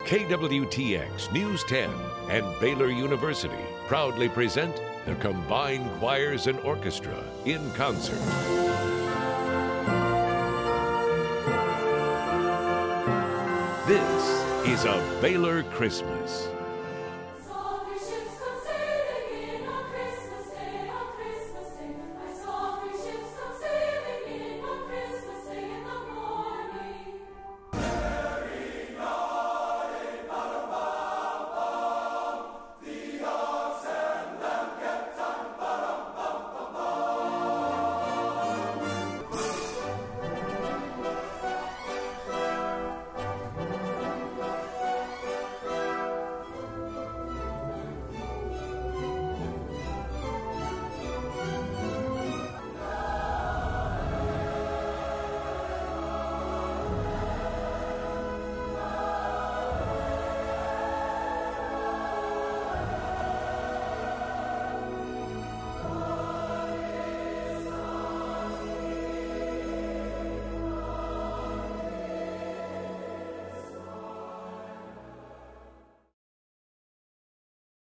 KWTX News 10 and Baylor University proudly present the combined choirs and orchestra in concert. This is a Baylor Christmas.